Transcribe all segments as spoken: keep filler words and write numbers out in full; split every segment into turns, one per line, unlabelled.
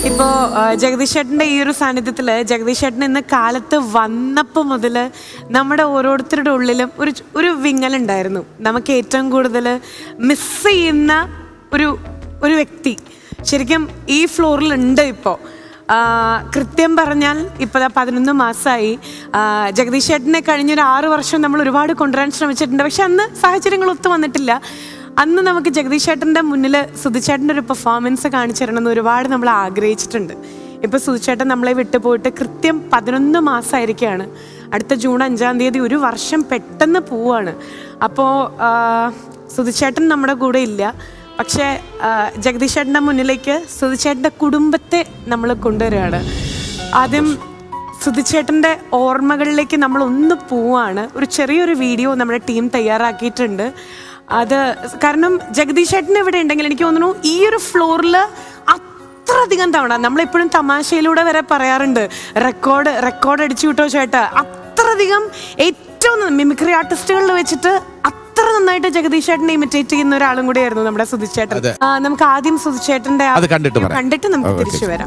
ഇപ്പോൾ ജഗദീഷ് ചേട്ടൻ്റെ ഈ ഒരു സാന്നിധ്യത്തിൽ ജഗദീഷ് ചേട്ടൻ ഇന്ന് കാലത്ത് വന്നപ്പോൾ മുതൽ നമ്മുടെ ഓരോരുത്തരുടെ ഉള്ളിലും ഒരു ഒരു വിങ്ങലുണ്ടായിരുന്നു. നമുക്ക് ഏറ്റവും കൂടുതൽ മിസ് ചെയ്യുന്ന ഒരു ഒരു വ്യക്തി ശരിക്കും ഈ ഫ്ലോറിലുണ്ട്. ഇപ്പോൾ കൃത്യം പറഞ്ഞാൽ ഇപ്പോൾ പതിനൊന്ന് മാസമായി. ജഗദീഷ് ചേട്ടനെ കഴിഞ്ഞൊരു ആറു വർഷം നമ്മൾ ഒരുപാട് കൊണ്ടുവരാൻ ശ്രമിച്ചിട്ടുണ്ട്. പക്ഷെ അന്ന് സാഹചര്യങ്ങൾ ഒത്തു വന്നിട്ടില്ല. അന്ന് നമുക്ക് ജഗദീഷ് ചേട്ടൻ്റെ മുന്നിൽ സുധിച്ചേട്ടൻ്റെ ഒരു പെർഫോമൻസ് കാണിച്ചു തരണമെന്ന് ഒരുപാട് നമ്മൾ ആഗ്രഹിച്ചിട്ടുണ്ട്. ഇപ്പോൾ സുധിച്ചേട്ടൻ നമ്മളെ വിട്ടുപോയിട്ട് കൃത്യം പതിനൊന്ന് മാസമായിരിക്കുകയാണ്. അടുത്ത ജൂൺ അഞ്ചാം തീയതി ഒരു വർഷം പെട്ടെന്ന് പോവാണ്. അപ്പോൾ സുധിച്ചേട്ടൻ നമ്മുടെ കൂടെ ഇല്ല. പക്ഷേ ജഗദീഷ് ചേട്ടൻ്റെ മുന്നിലേക്ക് സുധിച്ചേട്ടൻ്റെ കുടുംബത്തെ നമ്മൾ കൊണ്ടുവരികയാണ്. ആദ്യം സുധിച്ചേട്ടൻ്റെ ഓർമ്മകളിലേക്ക് നമ്മൾ ഒന്ന് പോവാണ്. ഒരു ചെറിയൊരു വീഡിയോ നമ്മുടെ ടീം തയ്യാറാക്കിയിട്ടുണ്ട്. അത് കാരണം ജഗദീഷ് ചേട്ടൻ ഇവിടെ ഉണ്ടെങ്കിൽ എനിക്ക് തോന്നുന്നു ഈ ഒരു ഫ്ലോറിൽ അത്രയധികം തവണ നമ്മളെപ്പോഴും തമാശയിലൂടെ വരെ പറയാറുണ്ട്, റെക്കോർഡ് റെക്കോർഡ് അടിച്ചു വിട്ടോ ചേട്ടാ. അത്രയധികം ഏറ്റവും മിമിക്രി ആർട്ടിസ്റ്റുകളിൽ വെച്ചിട്ട് അത്ര നന്നായിട്ട് ജഗദീഷ് ചേട്ടനെ ഇമിറ്റേറ്റ് ചെയ്യുന്ന ഒരാളും കൂടെ ആയിരുന്നു നമ്മുടെ സുധിച്ചേട്ടൻ. നമുക്ക് ആദ്യം സുധിച്ചേട്ടന്റെ കണ്ടിട്ട് നമുക്ക് തിരിച്ചു വരാം.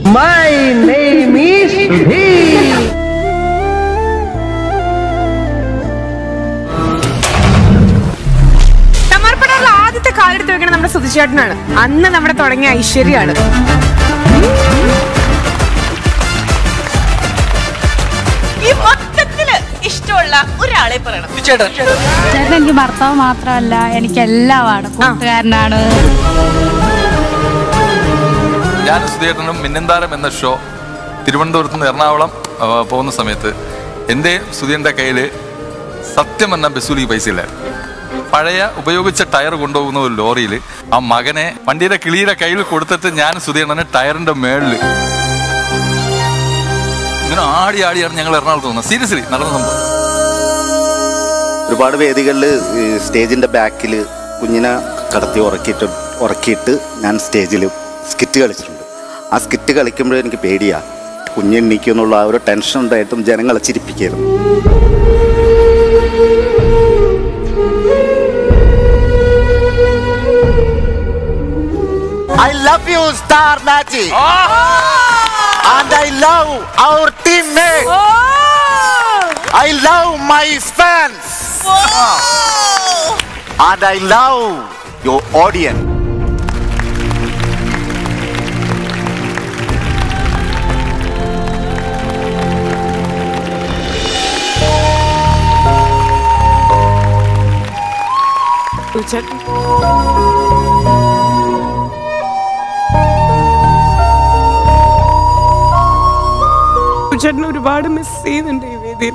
ആദ്യത്തെ കാലെടുത്ത് വെക്കണം നമ്മുടെ സുധിച്ചേട്ടനാണ്. അന്ന് നമ്മുടെ തുടങ്ങിയ ഐശ്വര്യാണ്.
ഈ മൊത്തത്തില് ഇഷ്ടമുള്ള ഒരാളെ പറയണം.
ചേട്ടൻ എനിക്ക് ഭർത്താവ് മാത്രമല്ല, എനിക്ക് എല്ലാമാണ്. കൂട്ടുകാരനാണ്.
ഞാൻ സുധിയേട്ടനും മിന്നന്താരം എന്ന ഷോ തിരുവനന്തപുരത്ത് നിന്ന് എറണാകുളം പോകുന്ന സമയത്ത് എൻ്റെ സുധിയുടെ കയ്യിൽ സത്യം പറഞ്ഞ ബസൂലി പൈസ ഇല്ലായിരുന്നു. പഴയ ഉപയോഗിച്ച ടയർ കൊണ്ടുപോകുന്ന ഒരു ലോറിയിൽ ആ മകനെ വണ്ടിയുടെ കിളിയുടെ കയ്യിൽ കൊടുത്തിട്ട് ഞാൻ സുധിയേട്ടനെ ടയറിന്റെ മേളിൽ ഇങ്ങനെ ആടി ആടിയാണ് ഞങ്ങൾ എറണാകുളത്ത് തോന്നുന്നത്. സീരിയസ്ലി നടന്ന സംഭവം.
ഒരുപാട് വേദികളിൽ സ്റ്റേജിന്റെ ബാക്കിൽ കുഞ്ഞിനെ കടത്തി ഉറക്കിയിട്ട് ഉറക്കിയിട്ട് ഞാൻ സ്റ്റേജിൽ സ്കിറ്റ് കളിച്ചിട്ടുണ്ട്. ആ സ്കിറ്റ് കളിക്കുമ്പോഴും എനിക്ക് പേടിയാ, കുഞ്ഞെണ്ണിക്കുന്നുള്ള ആ ഒരു ടെൻഷൻ ഉണ്ടായിട്ടും ജനങ്ങളെ ചിരിപ്പിക്കായിരുന്നു.
I love you, Star Magic. Oh! And I love our teammates. Oh! I love my fans. Oh! And I love your audience.
ചേട്ടൻ ഒരുപാട് മിസ് ചെയ്യുന്നുണ്ട് ഈ വേദിയിൽ.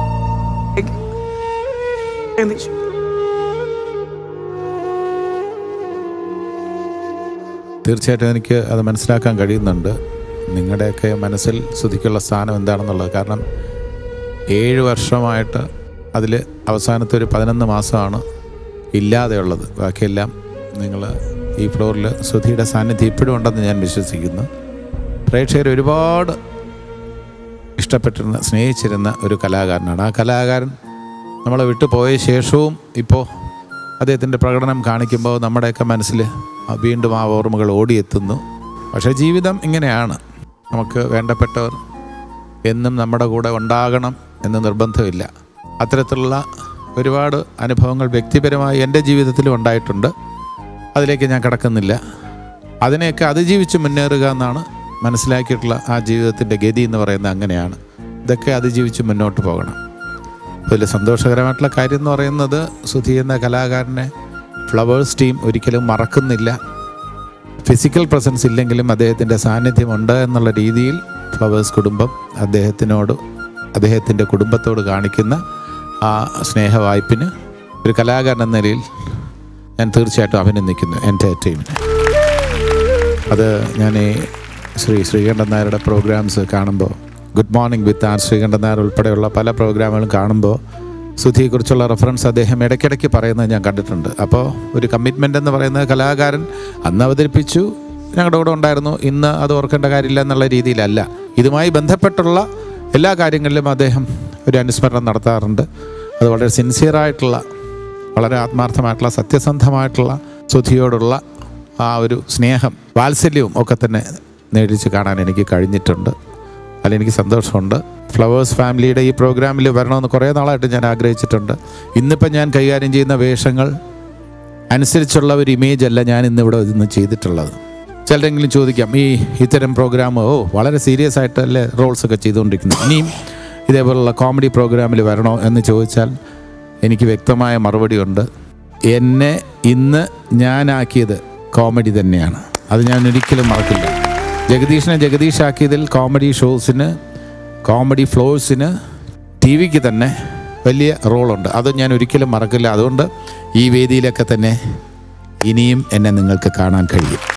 തീർച്ചയായിട്ടും എനിക്ക് അത് മനസ്സിലാക്കാൻ കഴിയുന്നുണ്ട്, നിങ്ങളുടെയൊക്കെ മനസ്സിൽ സുധിക്കുള്ള സ്ഥാനം എന്താണെന്നുള്ളത്. കാരണം ഏഴ് വർഷമായിട്ട് അതിൽ അവസാനത്തെ ഒരു പതിനൊന്ന് മാസമാണ് ഇല്ലാതെയുള്ളത്. ബാക്കിയെല്ലാം നിങ്ങൾ ഈ ഫ്ലോറിൽ സുധിയുടെ സാന്നിധ്യം ഇപ്പോഴും ഉണ്ടെന്ന് ഞാൻ വിശ്വസിക്കുന്നു. പ്രേക്ഷകർ ഒരുപാട് ഇഷ്ടപ്പെട്ടിരുന്ന സ്നേഹിച്ചിരുന്ന ഒരു കലാകാരനാണ്. ആ കലാകാരൻ നമ്മളെ വിട്ടു പോയ ശേഷവും ഇപ്പോൾ അദ്ദേഹത്തിൻ്റെ പ്രകടനം കാണിക്കുമ്പോൾ നമ്മുടെയൊക്കെ മനസ്സിൽ വീണ്ടും ആ ഓർമ്മകൾ ഓടിയെത്തുന്നു. പക്ഷേ ജീവിതം ഇങ്ങനെയാണ്, നമുക്ക് വേണ്ടപ്പെട്ടവർ എന്നും നമ്മുടെ കൂടെ ഉണ്ടാകണം എന്ന് നിർബന്ധമില്ല. അത്തരത്തിലുള്ള ഒരുപാട് അനുഭവങ്ങൾ വ്യക്തിപരമായി എൻ്റെ ജീവിതത്തിലും ഉണ്ടായിട്ടുണ്ട്. അതിലേക്ക് ഞാൻ കടക്കുന്നില്ല. അതിനെയൊക്കെ അതിജീവിച്ച് മുന്നേറുക എന്നാണ് മനസ്സിലാക്കിയിട്ടുള്ള ആ ജീവിതത്തിൻ്റെ ഗതി എന്ന് പറയുന്നത് അങ്ങനെയാണ്. ഇതൊക്കെ അതിജീവിച്ച് മുന്നോട്ട് പോകണം. അതിൽ സന്തോഷകരമായിട്ടുള്ള കാര്യം എന്ന് പറയുന്നത് സുധി എന്ന കലാകാരനെ ഫ്ലവേഴ്സ് ടീം ഒരിക്കലും മറക്കുന്നില്ല. ഫിസിക്കൽ പ്രസൻസ് ഇല്ലെങ്കിലും അദ്ദേഹത്തിൻ്റെ സാന്നിധ്യമുണ്ട് എന്നുള്ള രീതിയിൽ ഫ്ലവേഴ്സ് കുടുംബം അദ്ദേഹത്തിനോട് അദ്ദേഹത്തിൻ്റെ കുടുംബത്തോട് കാണിക്കുന്ന ആ സ്നേഹവായ്പിന് ഒരു കലാകാരൻ എന്ന നിലയിൽ ഞാൻ തീർച്ചയായിട്ടും അഭിനന്ദിക്കുന്നു എൻ്റെ ടീമിനെ. അത് ഞാൻ ഈ ശ്രീ ശ്രീകണ്ഠൻ നായരുടെ പ്രോഗ്രാംസ് കാണുമ്പോൾ, good morning with R Sreekandan Nair ഉൾപ്പെടെയുള്ള പല പ്രോഗ്രാമുകളും കാണുമ്പോൾ സുധിയെക്കുറിച്ചുള്ള റെഫറൻസ് അദ്ദേഹം ഇടയ്ക്കിടയ്ക്ക് പറയുന്നത് ഞാൻ കണ്ടിട്ടുണ്ട്. അപ്പോൾ ഒരു കമ്മിറ്റ്മെൻ്റ് എന്ന് പറയുന്നത് കലാകാരൻ അന്ന് അവതരിപ്പിച്ചു, ഞങ്ങളുടെ കൂടെ ഉണ്ടായിരുന്നു, ഇന്ന് അത് ഓർക്കേണ്ട കാര്യമില്ല എന്നുള്ള രീതിയിലല്ല. ഇതുമായി ബന്ധപ്പെട്ടുള്ള എല്ലാ കാര്യങ്ങളിലും അദ്ദേഹം ഒരു അനുസ്മരണം നടത്താറുണ്ട്. അത് വളരെ സിൻസിയറായിട്ടുള്ള, വളരെ ആത്മാർത്ഥമായിട്ടുള്ള, സത്യസന്ധമായിട്ടുള്ള സുധിയോടുള്ള ആ ഒരു സ്നേഹം, വാത്സല്യവും ഒക്കെ തന്നെ നേടിച്ച് കാണാൻ എനിക്ക് കഴിഞ്ഞിട്ടുണ്ട്. അതിലെനിക്ക് സന്തോഷമുണ്ട്. ഫ്ലവേഴ്സ് ഫാമിലിയുടെ ഈ പ്രോഗ്രാമിൽ വരണമെന്ന് കുറേ നാളായിട്ട് ഞാൻ ആഗ്രഹിച്ചിട്ടുണ്ട്. ഇന്നിപ്പം ഞാൻ കൈകാര്യം ചെയ്യുന്ന വേഷങ്ങൾ അനുസരിച്ചുള്ള ഒരു ഇമേജ് അല്ല ഞാൻ ഇന്നിവിടെ ഇന്ന് ചെയ്തിട്ടുള്ളത്. ചിലരെങ്കിലും ചോദിക്കാം, ഈ ഇത്തരം പ്രോഗ്രാം ഓ വളരെ സീരിയസ് ആയിട്ടല്ലേ റോൾസൊക്കെ ചെയ്തുകൊണ്ടിരിക്കുന്നത്, ഇനിയും ഇതേപോലുള്ള കോമഡി പ്രോഗ്രാമിൽ വരണോ എന്ന് ചോദിച്ചാൽ എനിക്ക് വ്യക്തമായ മറുപടി ഉണ്ട്. എന്നെ ഇന്ന് ഞാനാക്കിയത് കോമഡി തന്നെയാണ്. അത് ഞാൻ ഒരിക്കലും മറക്കില്ല. ജഗദീഷിനെ ജഗദീഷാക്കിയതിൽ കോമഡി ഷോസിന്, കോമഡി ഫ്ലോഴ്സിന്, ടി വിക്ക് തന്നെ വലിയ റോളുണ്ട്. അത് ഞാൻ ഒരിക്കലും മറക്കില്ല. അതുകൊണ്ട് ഈ വേദിയിലൊക്കെ തന്നെ ഇനിയും എന്നെ നിങ്ങൾക്ക് കാണാൻ കഴിയും.